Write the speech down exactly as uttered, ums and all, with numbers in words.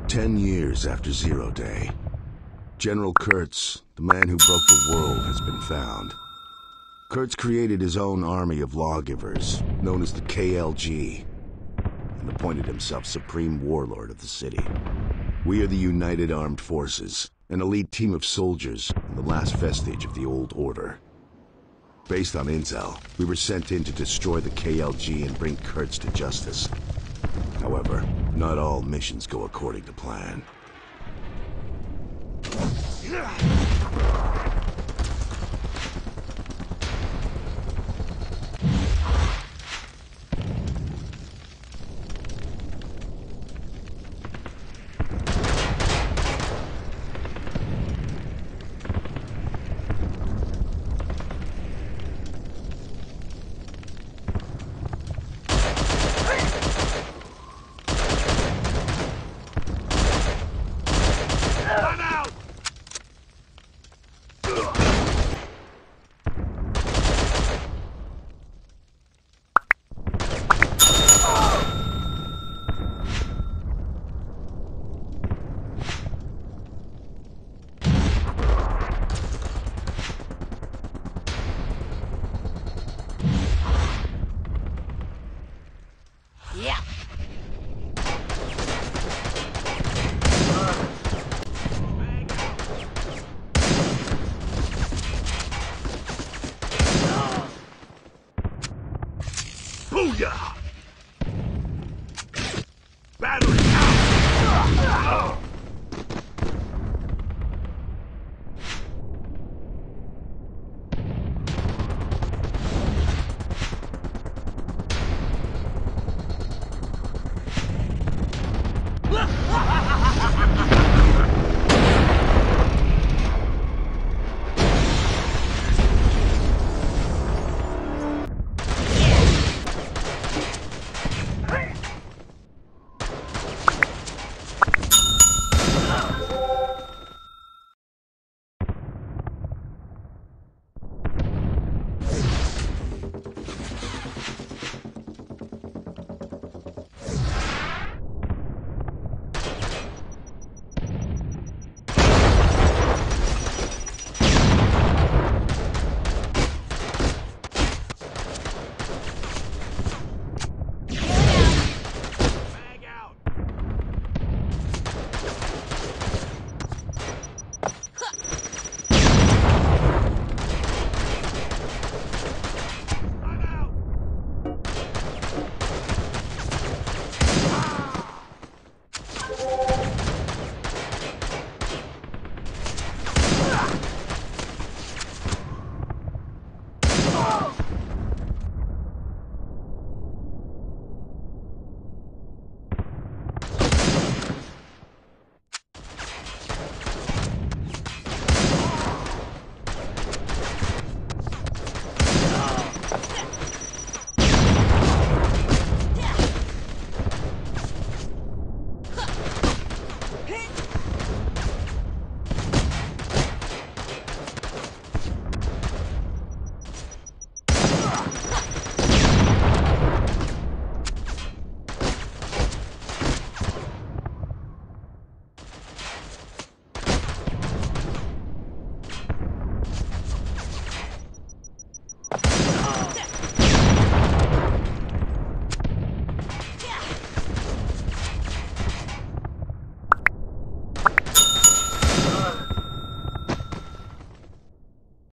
Ten years after Zero Day, General Kurtz, the man who broke the world, has been found. Kurtz created his own army of lawgivers, known as the K L G, and appointed himself supreme warlord of the city. We are the United Armed Forces, an elite team of soldiers and the last vestige of the old order. Based on intel, we were sent in to destroy the K L G and bring Kurtz to justice. However, not all missions go according to plan. Booyah! Battery out!